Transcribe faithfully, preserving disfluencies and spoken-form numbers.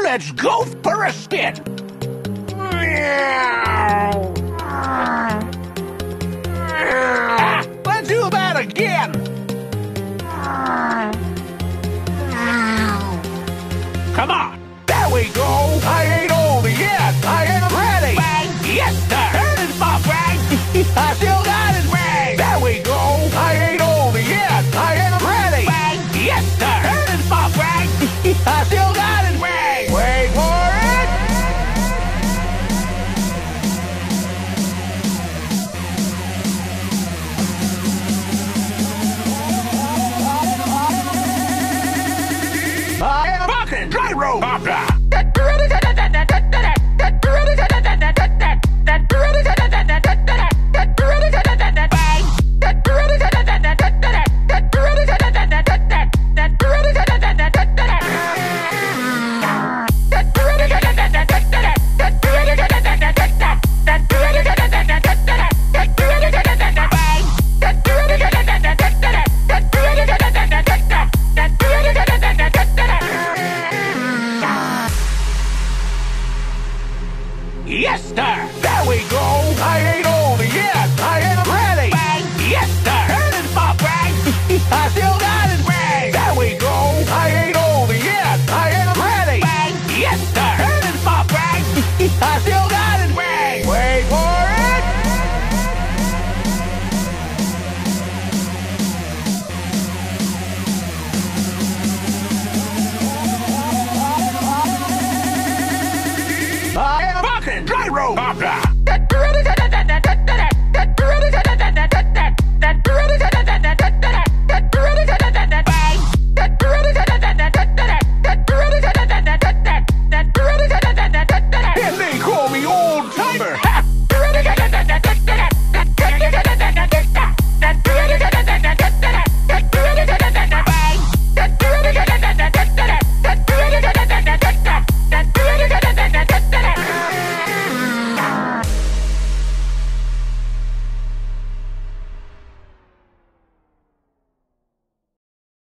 let's go for a spin. Ah, let's do that again. Come on, there we go. I ain't old yet. I am ready. Bang, yes sir. Turn it, my friend. I still got it. Bang, there we go. I ain't old yet. I am ready. Bang, yes sir. Turn it, my friend. I still got it. Bang, wait for it. I am fucking gyrocopter.